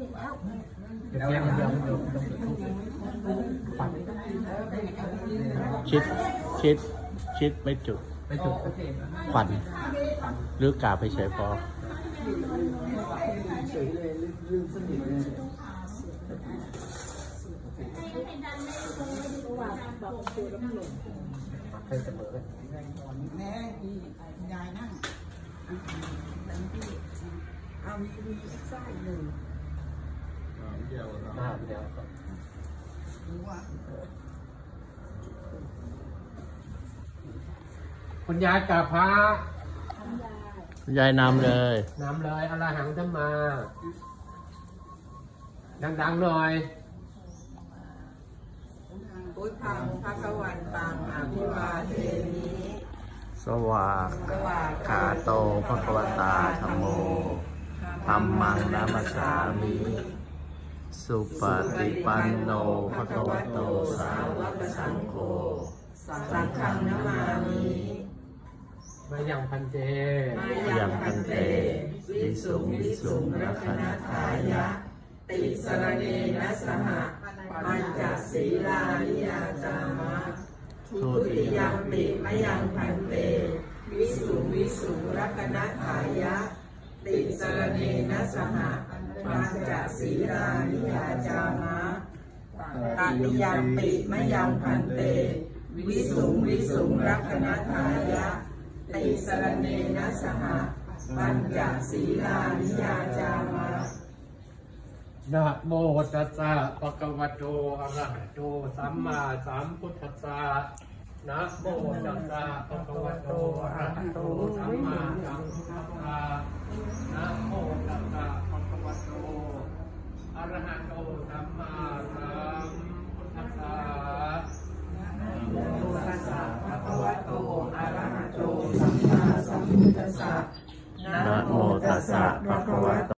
ชิดไม่จุดควันหรือกาไปเฉยพอแม่ดียายนั่งเอามีไส้หนึ่งคุณยายกราบพระยายนำเลยอรหังสัมมาดังๆหน่อยพุทธังภะคะวันตังอภิวาเทมิสวากขาโตภควตาธัมโมธัมมังนัมสสามิสุปฏิปันโนภควโตสาวกสังโฆสังฆังนะมามิมายังพันเตวิสุงรักนัทายะติสรเนนะสหปัญจศีลานิยาจามะทุติยัมปิมะยังพันเตวิสุงรักนัทายะติสรเนนะสหปัญจศีลานิยาจามะตติยัมปิมะยังพันเตวิสุงรักนัทายะติสรเนนะสหปัญจศีลานิยาจามะนะโมตัสสะภะคะวะโตอะระหะโตสัมมาสัมพุทธัสสะนะโมตัสสะภะคะวะโตอะระหะโตสัมมาสัมพุทธัสสะนะโมตัสสะภะคะวะโตอะระหะโตสัมมาสัมพุทธัสสะนะโมตัสสะภะคะวะโตอะระหะโตสัมมาสัมพุทธัสสะนะโมตัสสะภะคะวะโต